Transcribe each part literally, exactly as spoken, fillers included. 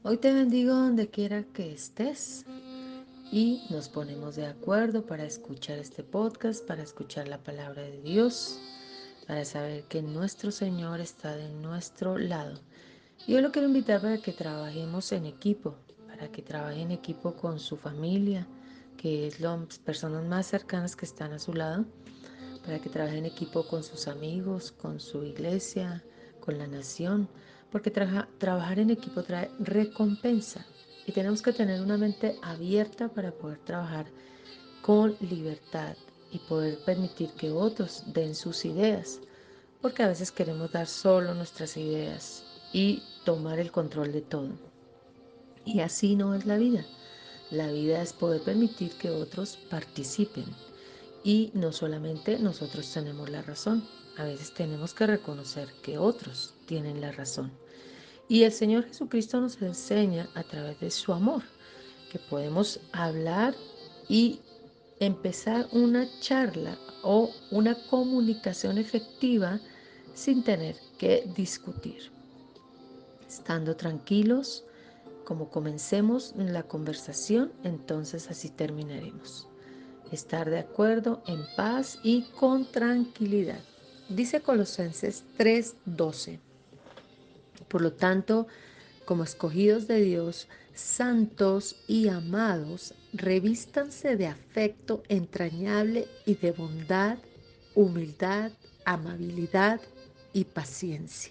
Hoy te bendigo donde quiera que estés y nos ponemos de acuerdo para escuchar este podcast, para escuchar la palabra de Dios, para saber que nuestro Señor está de nuestro lado. Y yo lo quiero invitar para que trabajemos en equipo, para que trabaje en equipo con su familia, que es las personas más cercanas que están a su lado, para que trabaje en equipo con sus amigos, con su iglesia, con la nación, porque traja, trabajar en equipo trae recompensa y tenemos que tener una mente abierta para poder trabajar con libertad y poder permitir que otros den sus ideas, porque a veces queremos dar solo nuestras ideas y tomar el control de todo. Y así no es la vida. La vida es poder permitir que otros participen. Y no solamente nosotros tenemos la razón, a veces tenemos que reconocer que otros tienen la razón. Y el Señor Jesucristo nos enseña a través de su amor que podemos hablar y empezar una charla o una comunicación efectiva sin tener que discutir. Estando tranquilos, como comencemos la conversación, entonces así terminaremos. Estar de acuerdo, en paz y con tranquilidad. Dice Colosenses tres doce. Por lo tanto, como escogidos de Dios, santos y amados, revístanse de afecto entrañable y de bondad, humildad, amabilidad y paciencia.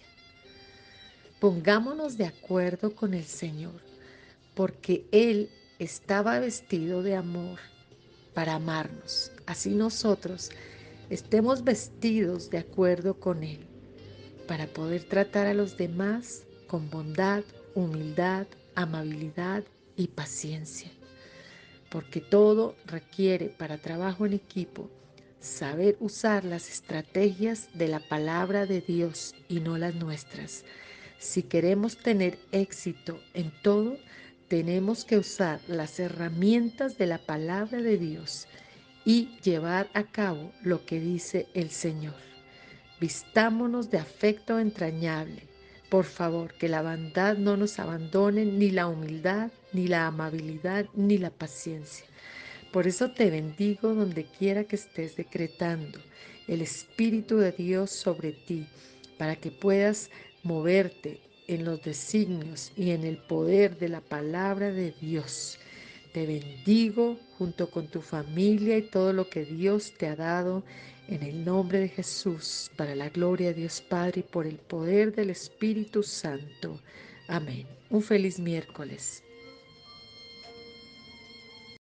Pongámonos de acuerdo con el Señor, porque Él estaba vestido de amor para amarnos. Así nosotros estemos vestidos de acuerdo con Él, para poder tratar a los demás con bondad, humildad, amabilidad y paciencia. Porque todo requiere para trabajo en equipo saber usar las estrategias de la palabra de Dios y no las nuestras. Si queremos tener éxito en todo, tenemos que usar las herramientas de la palabra de Dios y llevar a cabo lo que dice el Señor. Vistámonos de afecto entrañable. Por favor, que la bondad no nos abandone, ni la humildad, ni la amabilidad, ni la paciencia. Por eso te bendigo donde quiera que estés decretando el Espíritu de Dios sobre ti, para que puedas moverte en los designios y en el poder de la palabra de Dios. Te bendigo junto con tu familia y todo lo que Dios te ha dado en el nombre de Jesús, para la gloria de Dios Padre y por el poder del Espíritu Santo. Amén. Un feliz miércoles.